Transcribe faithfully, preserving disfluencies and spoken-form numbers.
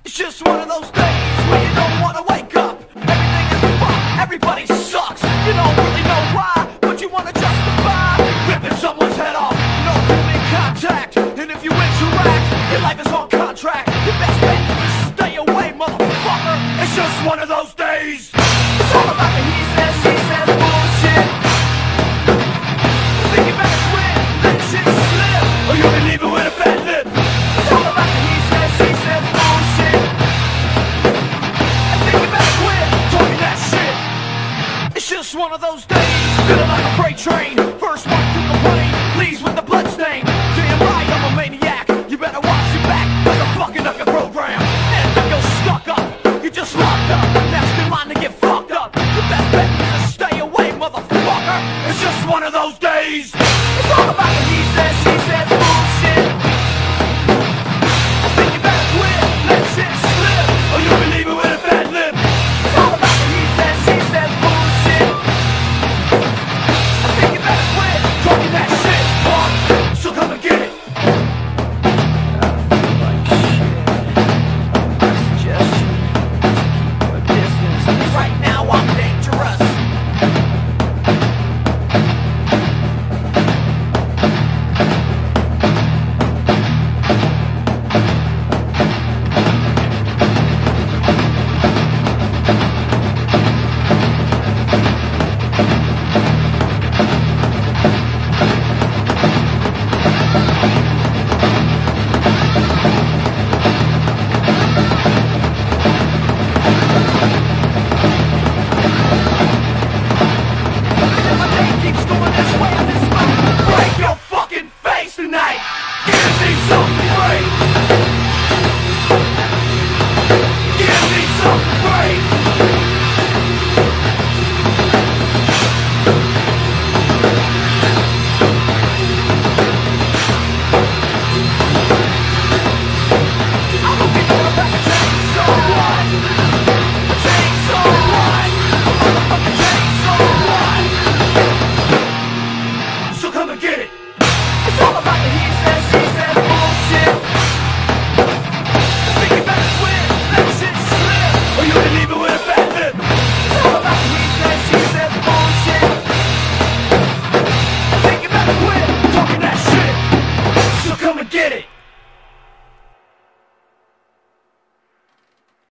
It's just one of those days where you don't wanna wake up. Everything is fucked, everybody sucks. You don't really know why, but you wanna justify ripping someone's head off. No human contact, and if you interact, your life is on contract. Your best bet is to stay away, motherfucker. It's just one of those days. It's all about the he says, she says bullshit. Think you better quit, let shit slip, or you'll be leaving with a bad lip. It's all about the he says, she says bullshit. I think you better quit talking that shit. It's just one of those days, feeling like a freight train. First one to complain, leaves with the bloodstain. Damn right, I'm a maniac. You better watch your back, cause I'm fucking up your program. And if you're stuck up, you just locked up. Next in line to get fucked up. Your best bet is to stay away, motherfucker. It's just one of those days. It's all about the he said.